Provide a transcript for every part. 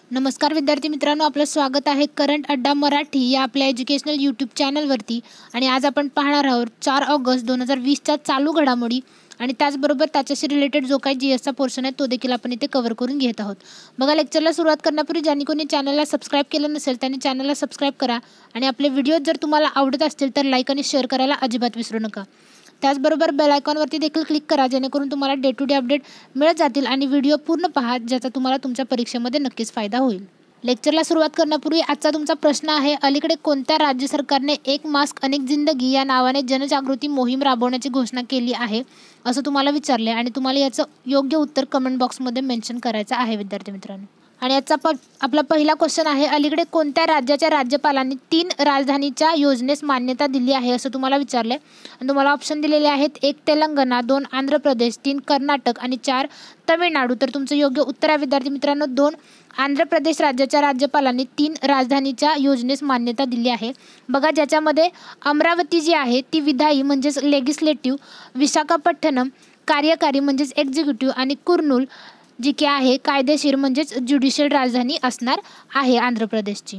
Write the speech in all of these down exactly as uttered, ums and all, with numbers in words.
नमस्कार विद्यार्थी मित्रांनो, आपलं स्वागत आहे करंट अड्डा मराठी या आपल्या एज्युकेशनल यूट्यूब चॅनलवरती. आणि आज आपण पाहणार आहोत चार ऑगस्ट दोन हजार वीसच्या चालू घडामोडी आणि त्याचबरोबर त्याच्याशी रिलेटेड जो काही जी एसचा पोर्शन आहे तो देखील आपण इथे कव्हर करून घेत आहोत. बघा, लेक्चरला सुरुवात करण्यापूर्वी ज्यांनी कोणी चॅनलला सबस्क्राईब केलं नसेल त्यांनी चॅनलला सबस्क्राईब करा आणि आपले व्हिडिओ जर तुम्हाला आवडत असतील तर लाईक आणि शेअर करायला अजिबात विसरू नका. त्याचबरोबर बेल आयकॉनवरती देखील क्लिक करा, जेणेकरून तुम्हाला डे टू डे अपडेट मिळत जातील आणि व्हिडिओ पूर्ण पहा, ज्याचा तुम्हाला तुमच्या परीक्षेमध्ये नक्कीच फायदा होईल. लेक्चरला सुरुवात करण्यापूर्वी आजचा तुमचा प्रश्न आहे, अलीकडे कोणत्या राज्य सरकारने एक मास्क अनेक जिंदगी या नावाने जनजागृती मोहीम राबवण्याची घोषणा केली आहे असं तुम्हाला विचारले आणि तुम्हाला याचं योग्य उत्तर कमेंट बॉक्समध्ये मेन्शन करायचं आहे विद्यार्थी मित्रांनो. आणि याचा प आपला पहिला क्वेश्चन आहे, अलीकडे कोणत्या राज्याच्या राज्यपालांनी तीन राजधानीच्या योजनेस मान्यता दिली आहे असं तुम्हाला विचारले आणि तुम्हाला ऑप्शन दिलेले आहेत एक तेलंगणा, दोन आंध्र प्रदेश, तीन कर्नाटक आणि चार तमिळनाडू. तर तुमचं योग्य उत्तर आहे विद्यार्थी मित्रांनो दोन. आंध्र प्रदेश राज्याच्या राज्यपालांनी तीन राजधानीच्या योजनेस मान्यता दिली आहे. बघा, ज्याच्यामध्ये अमरावती जी आहे ती विधायी म्हणजेच लेगिस्लेटिव्ह, विशाखापट्टणम कार्यकारी म्हणजेच एक्झिक्युटिव्ह आणि कुर्नूल जी की आहे कायदेशीर म्हणजेच ज्युडिशियल राजधानी असणार आहे आंध्र प्रदेशची.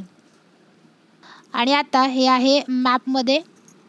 आणि आता हे आहे मॅपमध्ये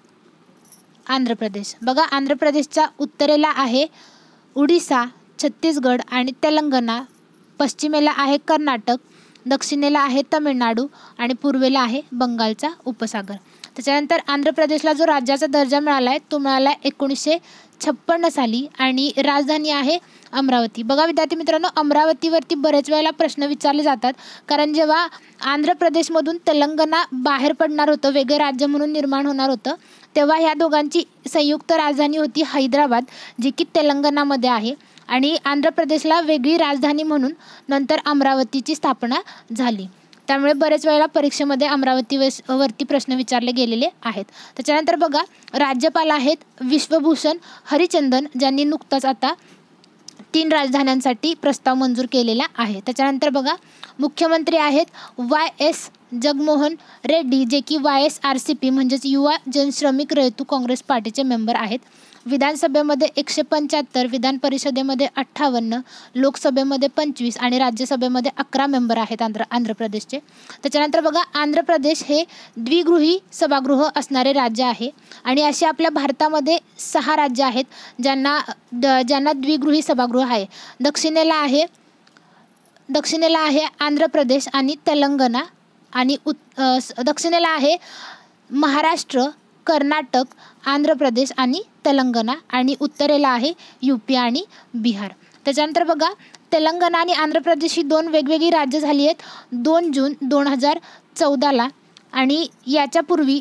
आंध्र प्रदेश. बघा, आंध्र प्रदेशच्या उत्तरेला आहे उडीसा, छत्तीसगड आणि तेलंगणा, पश्चिमेला आहे कर्नाटक, दक्षिणेला आहे तमिळनाडू आणि पूर्वेला आहे बंगालचा उपसागर. त्याच्यानंतर आंध्र प्रदेशला जो राज्याचा दर्जा मिळाला आहे तो मिळाला आहे एकोणीसशे छप्पन्न साली आणि राजधानी आहे अमरावती. बघा विद्यार्थी मित्रांनो, अमरावतीवरती बरेच वेळेला प्रश्न विचारले जातात, कारण जेव्हा आंध्र प्रदेशमधून तेलंगणा बाहेर पडणार होतं, वेगळं राज्य म्हणून निर्माण होणार होतं, तेव्हा ह्या दोघांची संयुक्त राजधानी होती हैदराबाद, जी की तेलंगणामध्ये आहे. आणि आंध्र प्रदेशला वेगळी राजधानी म्हणून नंतर अमरावतीची स्थापना झाली. त्यामुळे बरेच वेळेला परीक्षेमध्ये अमरावती वरती प्रश्न विचारले गेलेले आहेत. त्याच्यानंतर बघा, राज्यपाल आहेत विश्वभूषण हरिचंदन, ज्यांनी नुकताच आता तीन राजधान्यांसाठी प्रस्ताव मंजूर केलेला आहे. त्याच्यानंतर बघा, मुख्यमंत्री आहेत वाय एस जगनमोहन रेड्डी, जे की Y S R C P म्हणजेच युवा जनश्रमिक रयतू काँग्रेस पार्टीचे मेंबर आहेत. विधानसभेमध्ये एकशे पंच्याहत्तर, विधान परिषदेमध्ये अठ्ठावन्न, लोकसभेमध्ये पंचवीस आणि राज्यसभेमध्ये अकरा मेंबर आहेत आंध्र आंध्र प्रदेशचे. त्याच्यानंतर बघा, आंध्र प्रदेश हे द्विगृही सभागृह असणारे राज्य आहे आणि असे आपल्या भारतामध्ये सहा राज्य आहेत ज्यांना द ज्यांना द्विगृही सभागृह आहे. दक्षिणेला आहे दक्षिणेला आहे आंध्र प्रदेश आणि तेलंगणा आणि उत दक्षिणेला आहे महाराष्ट्र, कर्नाटक, आंध्र प्रदेश आणि तेलंगणा आणि उत्तरेला आहे यू पी आणि बिहार. त्याच्यानंतर बघा, तेलंगणा आणि आंध्र प्रदेश ही दोन वेगवेगळी राज्य झाली आहेत दोन जून दोन हजार चौदाला. आणि याच्यापूर्वी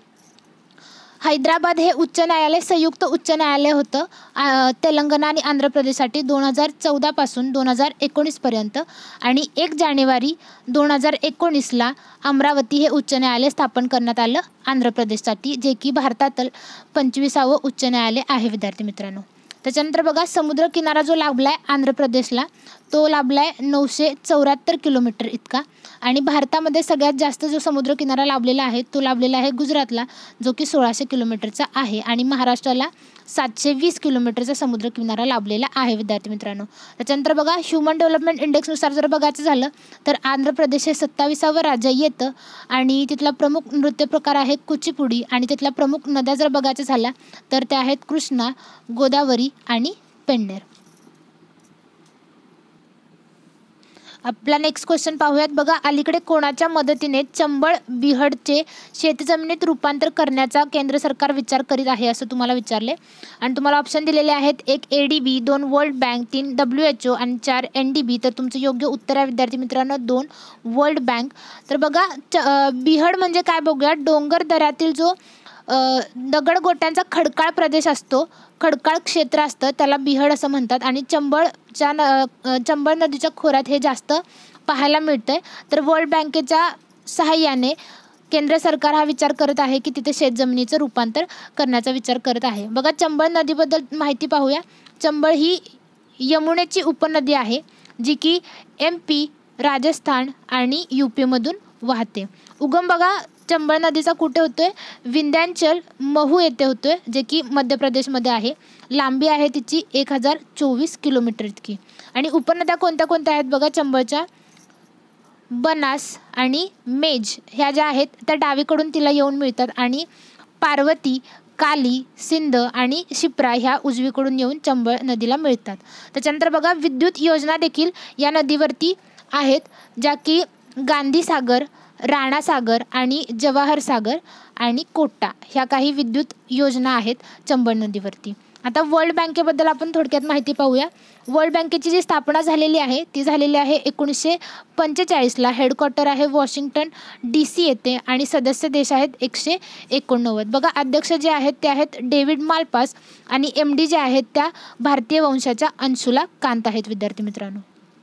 हैदराबाद हे उच्च न्यायालय संयुक्त उच्च न्यायालय होतं तेलंगणा आणि आंध्र प्रदेशसाठी दोन हजार चौदापासून दोन हजार एकोणीसपर्यंत. आणि एक जानेवारी दोन हजार एकोणीसला अमरावती हे उच्च न्यायालय स्थापन करण्यात आलं आंध्र प्रदेशसाठी, जे की भारतातील पंचवीसावं उच्च न्यायालय आहे विद्यार्थी मित्रांनो. त्याच्यानंतर बघा, समुद्र किनारा जो लाभला आहे आंध्र प्रदेशला तो लाभला आहे नऊशे चौऱ्याहत्तर किलोमीटर इतका. आणि भारतामध्ये सगळ्यात जास्त जो समुद्र किनारा लाभलेला आहे तो लाभलेला आहे गुजरातला, जो की सोळाशे किलोमीटरचा आहे. आणि महाराष्ट्राला सातशे वीस किलोमीटरचा समुद्र किनारा लाभलेला आहे विद्यार्थी मित्रांनो. त्याच्यानंतर बघा, ह्युमन डेव्हलपमेंट इंडेक्सनुसार जर बघायचं झालं तर आंध्र प्रदेश हे सत्तावीसावं राज्य येतं आणि तिथला प्रमुख नृत्य प्रकार आहे कुचिपुडी. आणि तिथल्या प्रमुख नद्या जर बघायचं झाल्या तर त्या आहेत कृष्णा, गोदावरी आणि पेन्नेर. आपला नेक्स्ट क्वेश्चन पाहूयात. बघा, अलीकडे कोणाच्या मदतीने चंबळ बिहडचे शेतजमिनीत रूपांतर करण्याचा केंद्र सरकार विचार करीत आहे असं तुम्हाला विचारले आणि तुम्हाला ऑप्शन दिलेले आहेत एक ए डी बी, दोन वर्ल्ड बँक, तीन डब्ल्यू एच ओ आणि चार एन डी बी. तर तुमचं योग्य उत्तर आहे विद्यार्थी मित्रांनो दोन वर्ल्ड बँक. तर बघा, च बिहड म्हणजे काय बघूया, डोंगर दऱ्यातील जो दगडगोट्यांचा खडकाळ प्रदेश असतो, खडकाळ क्षेत्र असतं, त्याला बिहड असं म्हणतात. आणि चंबळच्या न चंबळ नदीच्या खोऱ्यात हे जास्त पाहायला मिळतंय. तर वर्ल्ड बँकेच्या सहाय्याने केंद्र सरकार हा विचार करत आहे की तिथे शेतजमिनीचं रूपांतर करण्याचा विचार करत आहे. बघा, चंबळ नदीबद्दल माहिती पाहूया. चंबळ ही यमुनेची उपनदी आहे, जी की एम पी, राजस्थान आणि यू पीमधून वाहते. उगम बघा, चंबळ नदीचा कुठे होतोय, विंध्याचल महू येथे होतोय, जे की मध्य प्रदेशमध्ये आहे. लांबी आहे तिची एक हजार चोवीस किलोमीटर इतकी. आणि उपनद्या कोणत्या कोणत्या आहेत बघा चंबळच्या, बनास आणि मेज ह्या ज्या आहेत त्या डावीकडून तिला येऊन मिळतात आणि पार्वती, काली, सिंध आणि शिप्रा ह्या उजवीकडून येऊन चंबळ नदीला मिळतात. त्याच्यानंतर बघा विद्युत योजना देखील या नदीवरती आहेत, ज्या की गांधी सागर, राणा सागर आणि जवाहर सागर आणि कोटा ह्या काही विद्युत योजना आहेत चंबळ नदीवरती. आता वर्ल्ड बँकेबद्दल आपण थोडक्यात माहिती पाहूया. वर्ल्ड बँकेची जी स्थापना झालेली आहे ती झालेली आहे एकोणीसशे पंचेचाळीसला. हेडक्वार्टर आहे वॉशिंग्टन डी सी येथे आणि सदस्य देश आहेत एकशे एकोणनव्वद. बघा अध्यक्ष जे आहेत ते आहेत डेव्हिड मालपास आणि एम डी जे आहेत त्या भारतीय वंशाच्या अंशुला कांत आहेत विद्यार्थी मित्रांनो.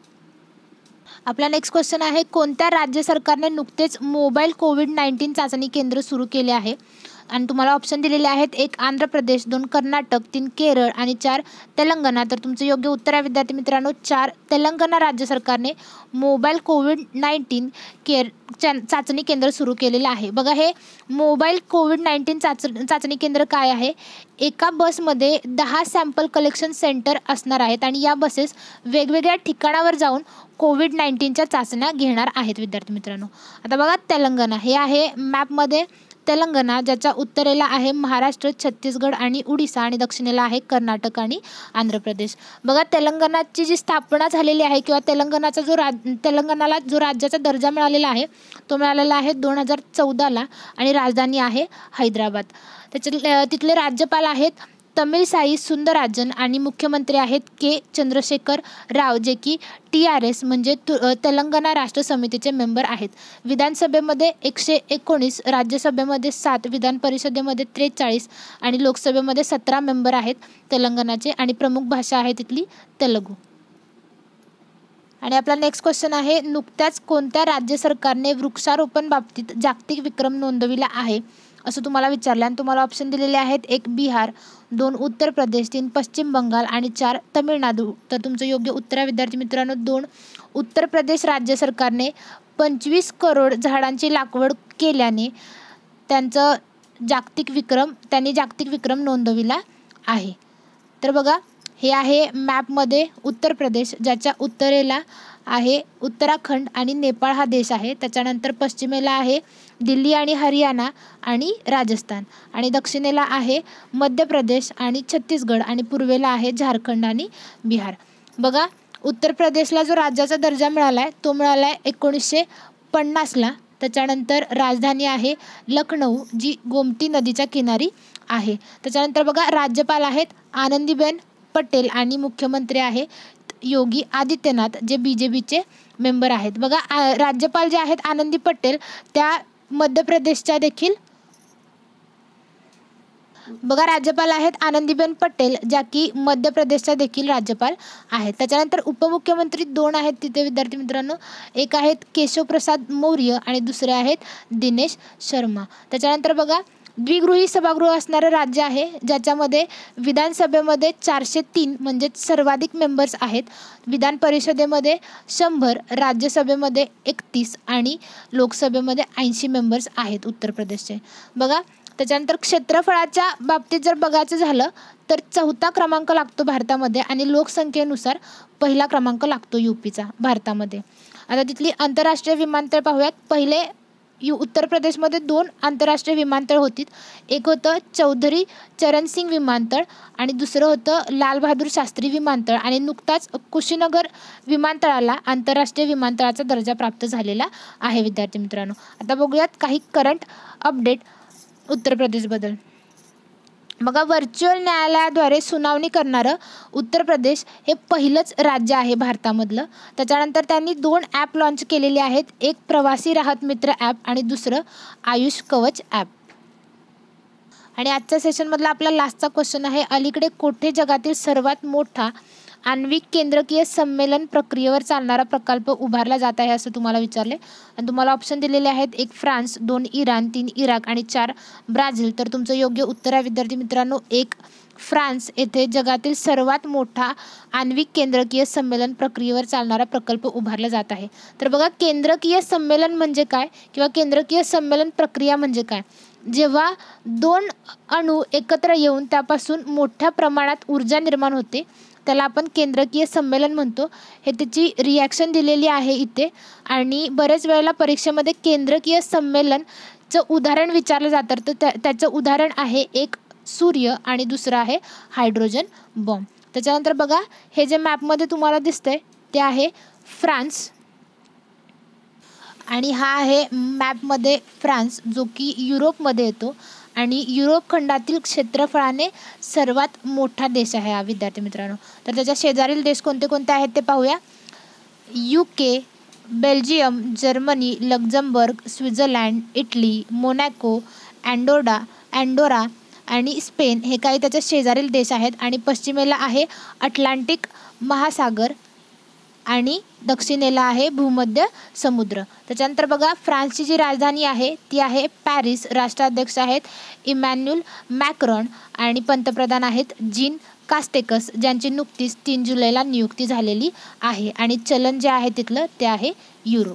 आपला नेक्स्ट क्वेश्चन आहे, कोणत्या राज्य सरकारने नुकतेच मोबाईल कोविड नाईन्टीन चाचणी केंद्र सुरू केले आहे? आणि तुम्हाला ऑप्शन दिलेले आहेत, एक आंध्र प्रदेश, दोन कर्नाटक, तीन केरळ आणि चार तेलंगणा. तर तुमचं योग्य उत्तर आहे विद्यार्थी मित्रांनो चार तेलंगणा राज्य सरकारने मोबाईल कोविड नाईन्टीन केअर चाचणी केंद्र सुरू केलेलं आहे. बघा हे मोबाईल कोविड नाईन्टीन चाच चाचणी केंद्र काय आहे? एका बसमध्ये दहा सॅम्पल कलेक्शन सेंटर असणार आहेत आणि या बसेस वेगवेगळ्या ठिकाणावर जाऊन कोविड नाईन्टीनच्या चाचण्या घेणार आहेत विद्यार्थी मित्रांनो. आता बघा तेलंगणा हे आहे मॅपमध्ये तेलंगणा, ज्याच्या उत्तरेला आहे महाराष्ट्र, छत्तीसगड आणि उडीसा आणि दक्षिणेला आहे कर्नाटक आणि आंध्र प्रदेश. बघा तेलंगणाची जी स्थापना झालेली आहे किंवा तेलंगणाचा जो राज तेलंगणाला जो राज्याचा दर्जा मिळालेला आहे तो मिळालेला आहे दोन हजार चौदाला आणि राजधानी आहे हैदराबाद. त्याचे तिथले राज्यपाल आहेत तमिळसाई सुंदरराजन आणि मुख्यमंत्री आहेत के चंद्रशेखर राव, जे की टी आर एस म्हणजे तु तेलंगणा राष्ट्र समितीचे मेंबर आहेत. विधानसभेमध्ये एकशे एकोणीस, राज्यसभेमध्ये सात, विधान परिषदेमध्ये त्रेचाळीस आणि लोकसभेमध्ये सतरा मेंबर आहेत तेलंगणाचे आणि प्रमुख भाषा आहे तिथली तेलुगू. आणि आपला नेक्स्ट क्वेश्चन आहे, नुकत्याच कोणत्या राज्य सरकारने वृक्षारोपण बाबतीत जागतिक विक्रम नोंदविला आहे असं तुम्हाला विचारलं आणि तुम्हाला ऑप्शन दिलेले आहेत, एक बिहार, दोन उत्तर प्रदेश, तीन पश्चिम बंगाल आणि चार तमिळनाडू. तर तुमचं योग्य उत्तर आहे विद्यार्थी मित्रांनो दोन उत्तर प्रदेश राज्य सरकारने पंचवीस करोड झाडांची लागवड केल्याने त्यांचं जागतिक विक्रम त्यांनी जागतिक विक्रम नोंदविला आहे. तर बघा हे आहे मॅपमध्ये उत्तर प्रदेश, ज्याच्या उत्तरेला आहे उत्तराखंड आणि नेपाळ हा देश आहे. त्याच्यानंतर पश्चिमेला आहे दिल्ली आणि हरियाणा आणि राजस्थान आणि दक्षिणेला आहे मध्य प्रदेश आणि छत्तीसगड आणि पूर्वेला आहे झारखंड आणि बिहार. बघा उत्तर प्रदेशला जो राज्याचा दर्जा मिळाला आहे तो मिळाला आहे एकोणीसशे पन्नासला. त्याच्यानंतर राजधानी आहे लखनौ, जी गोमती नदीच्या किनारी आहे. त्याच्यानंतर बघा राज्यपाल आहेत आनंदीबेन पटेल आणि मुख्यमंत्री आहे योगी आदित्यनाथ, जे बी जे पीचे मेंबर आहेत. बघा राज्यपाल जे आहेत आनंदी पटेल त्या मध्य प्रदेशच्या देखील बघा राज्यपाल आहेत आनंदीबेन पटेल, ज्या की मध्य प्रदेशच्या देखील राज्यपाल आहेत. त्याच्यानंतर उपमुख्यमंत्री दोन आहेत तिथे विद्यार्थी मित्रांनो, एक आहेत केशवप्रसाद मौर्य आणि दुसरे आहेत दिनेश शर्मा. त्याच्यानंतर बघा द्विगृही सभागृह असणारं राज्य आहे, ज्याच्यामध्ये विधानसभेमध्ये चारशे तीन म्हणजे सर्वाधिक मेंबर्स आहेत, विधान परिषदेमध्ये शंभर, राज्यसभेमध्ये एकतीस आणि लोकसभेमध्ये ऐंशी मेंबर्स आहेत उत्तर प्रदेशचे. बघा त्याच्यानंतर क्षेत्रफळाच्या बाबतीत जर बघायचं झालं तर चौथा क्रमांक लागतो भारतामध्ये आणि लोकसंख्येनुसार पहिला क्रमांक लागतो यूपीचा भारतामध्ये. आता तिथली आंतरराष्ट्रीय विमानतळ पाहूयात. पहिले यू उत्तर प्रदेशमध्ये दोन आंतरराष्ट्रीय विमानतळ होती, एक होतं चौधरी चरणसिंग विमानतळ आणि दुसरं होतं लाल बहादूर शास्त्री विमानतळ आणि नुकताच कुशीनगर विमानतळाला आंतरराष्ट्रीय विमानतळाचा दर्जा प्राप्त झालेला आहे विद्यार्थी मित्रांनो. आता बघूयात काही करंट अपडेट उत्तर प्रदेशबद्दल. बघा व्हर्च्युअल न्यायालयाद्वारे सुनावणी करणारं उत्तर प्रदेश हे पहिलंच राज्य आहे भारतामधलं. त्याच्यानंतर त्यांनी दोन ॲप लॉन्च केलेले आहेत, एक प्रवासी राहत मित्र ॲप आणि दुसरं आयुष कवच ॲप. आणि आजच्या सेशनमधला आपला लास्टचा क्वेश्चन आहे, अलीकडे कोठे जगातील सर्वात मोठा आण्विक केंद्रकीय संमेलन प्रक्रियेवर चालणारा प्रकल्प उभारला जात आहे असं तुम्हाला विचारले आणि तुम्हाला ऑप्शन दिलेले आहेत, एक फ्रान्स, दोन इराण, तीन इराक आणि चार ब्राझील. तर तुमचं योग्य उत्तर आहे विद्यार्थी मित्रांनो एक फ्रान्स येथे जगातील सर्वात मोठा आण्विक केंद्रकीय संमेलन प्रक्रियेवर चालणारा प्रकल्प उभारला जात आहे. तर बघा केंद्रकीय संमेलन म्हणजे काय किंवा केंद्रकीय संमेलन प्रक्रिया म्हणजे काय? जेव्हा दोन अणू एकत्र येऊन त्यापासून मोठ्या प्रमाणात ऊर्जा निर्माण होते त्याला आपण केंद्रकीय संमेलन म्हणतो. हे त्याची रिॲक्शन दिलेली आहे इथे. आणि बरेच वेळेला परीक्षेमध्ये केंद्रकीय संमेलनचं उदाहरण विचारलं जातं. तर त्या त्याचं उदाहरण आहे एक सूर्य आणि दुसरं आहे हायड्रोजन बॉम्ब. त्याच्यानंतर बघा, हे जे मॅपमध्ये तुम्हाला दिसतंय ते आहे फ्रान्स, आणि हा आहे मॅपमध्ये फ्रान्स, जो की युरोपमध्ये येतो आणि युरोप खंडातील क्षेत्रफळाने सर्वात मोठा देश आहे हा विद्यार्थी मित्रांनो. तर त्याच्या शेजारील देश कोणते कोणते आहेत ते पाहूया. U K, Belgium, Germany, Luxembourg, Switzerland, Italy, Monaco, अँडोडा अँडोरा आणि स्पेन हे काही त्याच्या शेजारील देश आहेत. आणि पश्चिमेला आहे अटलांटिक महासागर आणि दक्षिणेला आहे भूमध्य समुद्र. त्याच्यानंतर बघा, फ्रान्सची जी राजधानी आहे ती आहे पॅरिस. राष्ट्राध्यक्ष आहेत इमॅन्युअल मॅक्रॉन आणि पंतप्रधान आहेत जीन कास्टेक्स, ज्यांची नुकतीच तीन जुलैला नियुक्ती झालेली आहे. आणि चलन जे आहे तिथलं ते आहे युरो.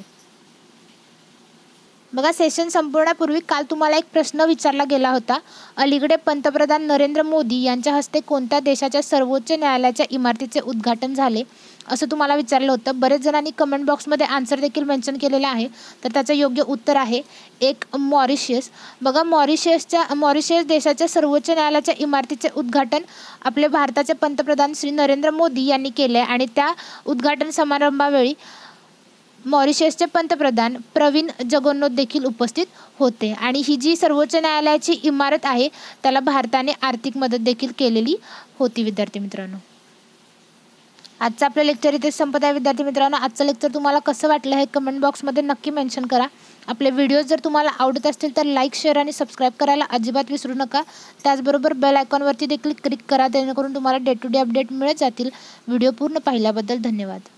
बघा, सेशन संपवण्यापूर्वी काल तुम्हाला एक प्रश्न विचारला गेला होता. अलीकडे पंतप्रधान नरेंद्र मोदी यांच्या हस्ते कोणत्या देशाच्या सर्वोच्च न्यायालयाच्या इमारतीचे उद्घाटन झाले असं तुम्हाला विचारलं होतं. बरेच जणांनी कमेंट बॉक्समध्ये आन्सर देखील मेन्शन केलेला आहे. तर त्याचं योग्य उत्तर आहे एक मॉरिशियस. बघा, मॉरिशियसच्या मॉरिशियस देशाच्या सर्वोच्च न्यायालयाच्या इमारतीचे उद्घाटन आपले भारताचे पंतप्रधान श्री नरेंद्र मोदी यांनी केले आहे. आणि त्या उद्घाटन समारंभावेळी मॉरिशसचे पंतप्रधान प्रवीण जगन्नोथ देखील उपस्थित होते. आणि ही जी सर्वोच्च न्यायालयाची इमारत आहे त्याला भारताने आर्थिक मदत देखील केलेली होती विद्यार्थी मित्रांनो. आजचं आपलं लेक्चर इथे संपत आहे विद्यार्थी मित्रांनो. आजचं लेक्चर तुम्हाला कसं वाटलं हे कमेंट बॉक्समध्ये नक्की मेन्शन करा. आपले व्हिडिओज जर तुम्हाला आवडत असतील तर लाईक, शेअर आणि सबस्क्राईब करायला अजिबात विसरू नका. त्याचबरोबर बेल आयकॉनवरती देखील क्लिक करा, जेणेकरून तुम्हाला डे टू डे अपडेट मिळत जातील. व्हिडिओ पूर्ण पाहिल्याबद्दल धन्यवाद.